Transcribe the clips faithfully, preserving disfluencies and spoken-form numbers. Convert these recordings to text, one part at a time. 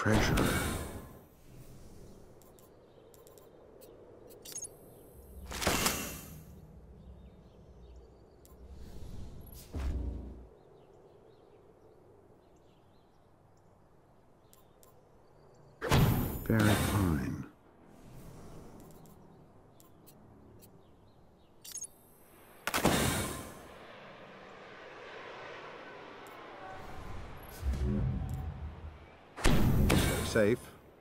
treasure. Very fine. Safe.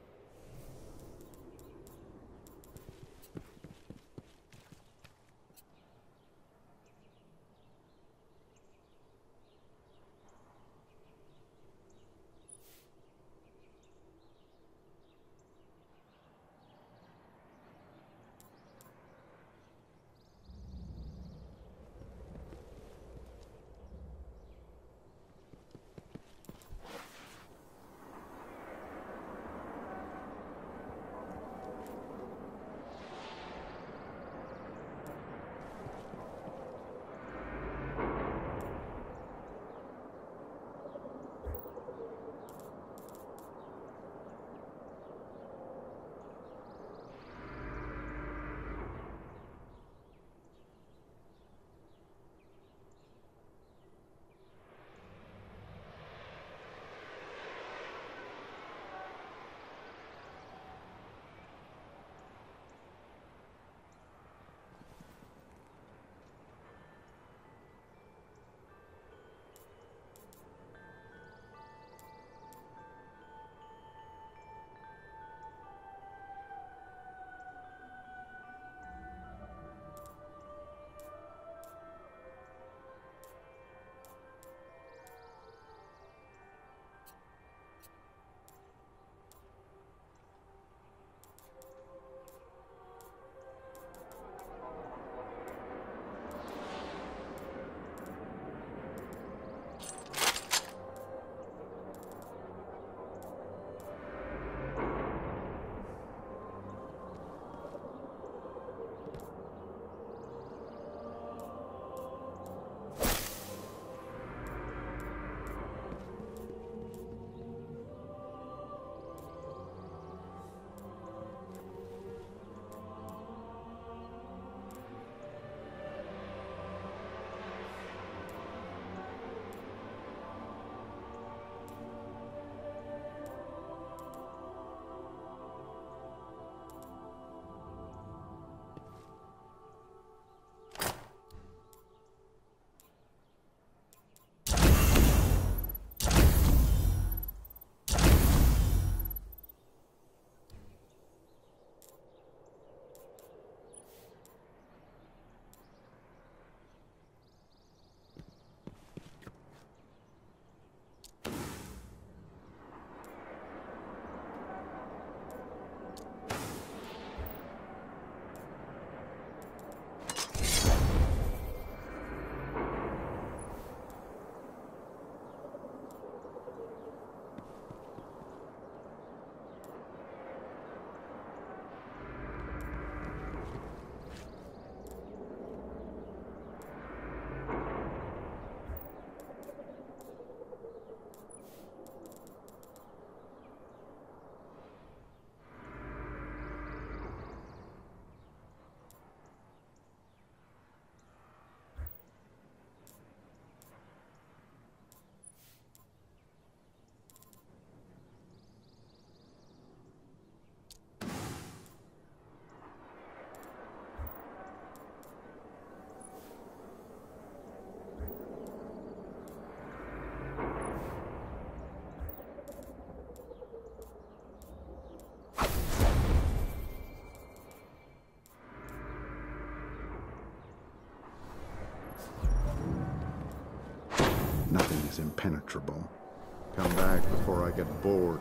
Nothing is impenetrable. Come back before I get bored.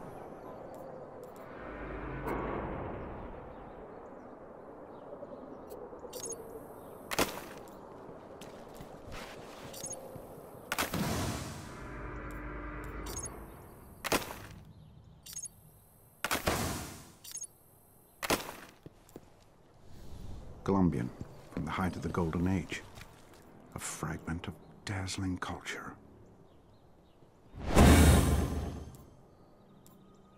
Columbian, from the height of the Golden Age. A fragment of dazzling culture.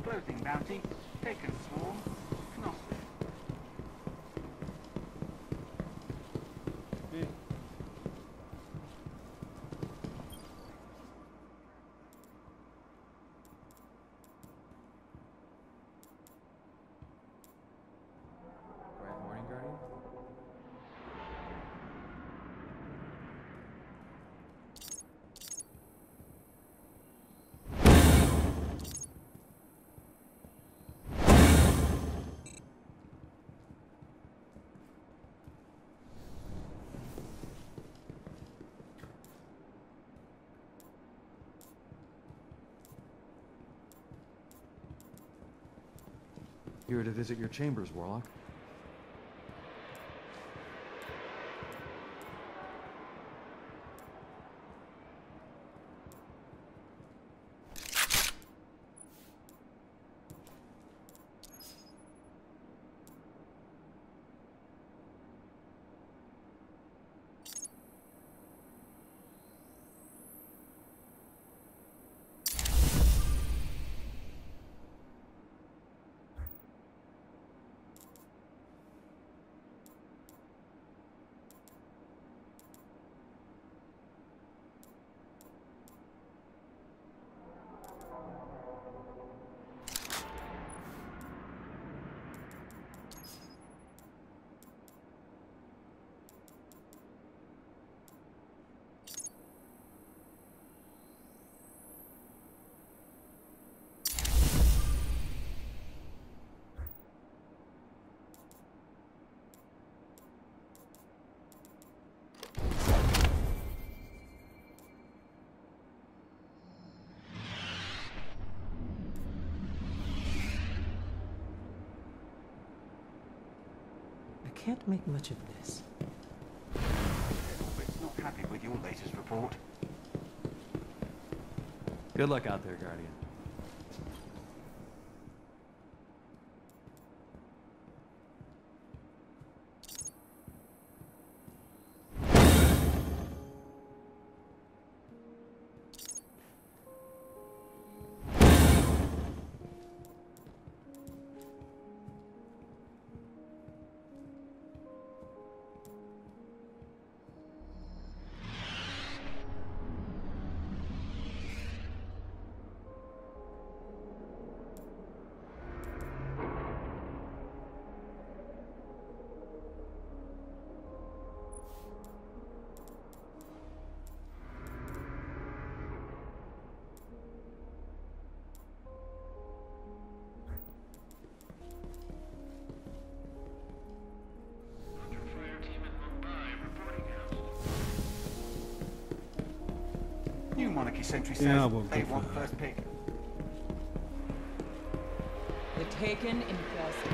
Clothing bounty. Taken swarm. Knossos. Bright morning, Guardian. Here to visit your chambers, Warlock. I can't make much of this. It's not happy with your latest report. Good luck out there, Guardian. New Monarchy Sentry says Yeah, I won't they go for want that. first pick. The Taken infest.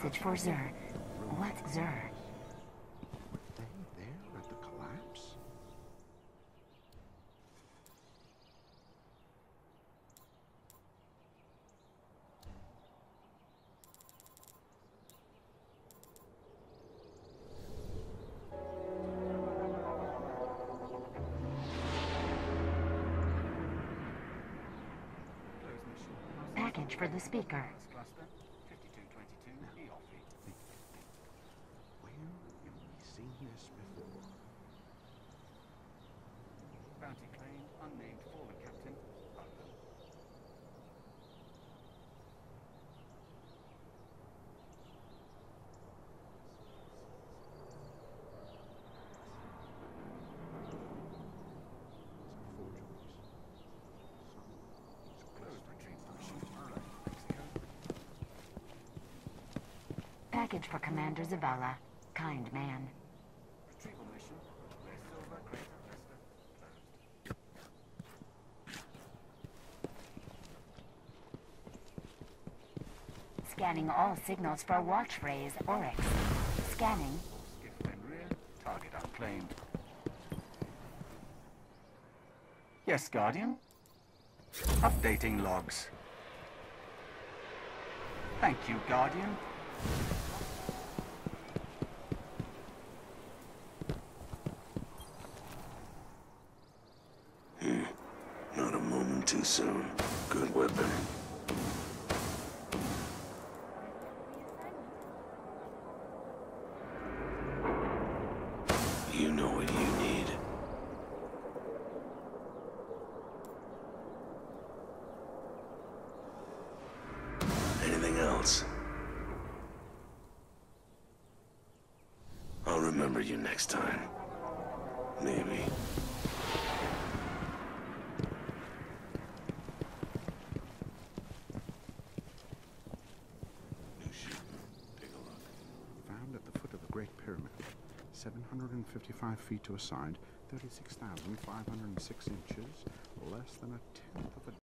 message for Zur. What's Zur? Were they there at the collapse? Package for the speaker. Cluster, fifty-two twenty-two, E off feed. Where have we seen this before? Bounty claimed, unnamed fallen captain, London. Closed retreat function, Mexico. Package for Commander Zavala. Kind man. Retrieval mission, Ray Silver, Crater, Vesta, closed. Scanning all signals for watch phrase Oryx. Scanning. Skiff then rear, target unclaimed. Yes, Guardian. Updating logs. Thank you, Guardian. Not a moment too soon. Good weapon. You know what you need. Anything else? I'll remember you next time. Maybe. Found at the foot of the Great Pyramid, seven hundred fifty-five feet to a side, thirty-six thousand five hundred six inches, less than a tenth of a